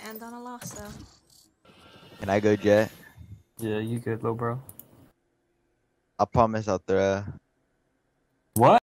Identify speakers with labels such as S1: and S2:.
S1: end on a loss, though.
S2: Can I go Jet?
S3: Yeah, you good, little bro.
S2: I promise I'll throw.
S3: What?